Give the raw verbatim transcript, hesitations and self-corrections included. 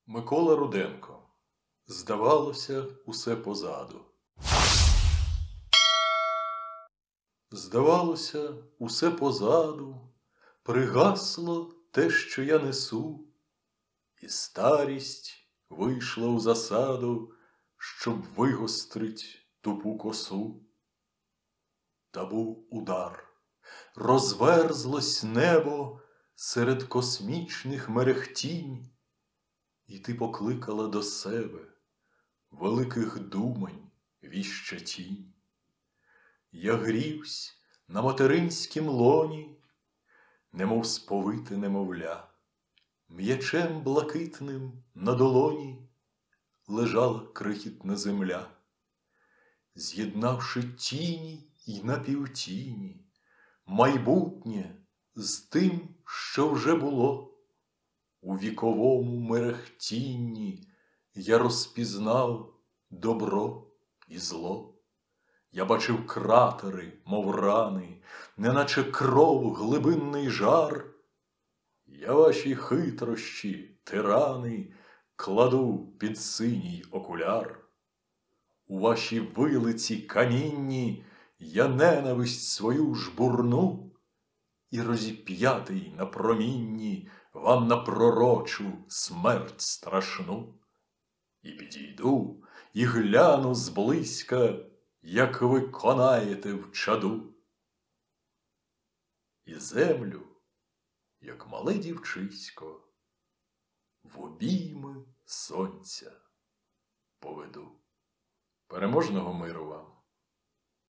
Микола Руденко. Здавалося, усе позаду. Здавалося, усе позаду, пригасло те, що я несу, і старість вийшла у засаду, щоб вигострить тупу косу. Та був удар, розверзлось небо серед космічних мерехтінь, і ти покликала до себе великих думань віща тінь. Я грівсь на материнськім лоні, немов сповите немовля, м'ячем блакитним на долоні лежала крихітна земля. З'єднавши тіні й напівтіні, майбутнє з тим, що вже було, у віковому мерехтінні я розпізнав добро і зло. Я бачив кратери, мов рани, неначе кров глибинний жар. Я ваші хитрощі, тирани, кладу під синій окуляр. У вашій вилиці камінні я ненависть свою жбурну, і розіп'ятий на промінні вам напророчу смерть страшну. І підійду, і гляну зблизька, як ви конаєте в чаду. І землю, як мале дівчисько, в обійми сонця поведу. Переможного миру вам!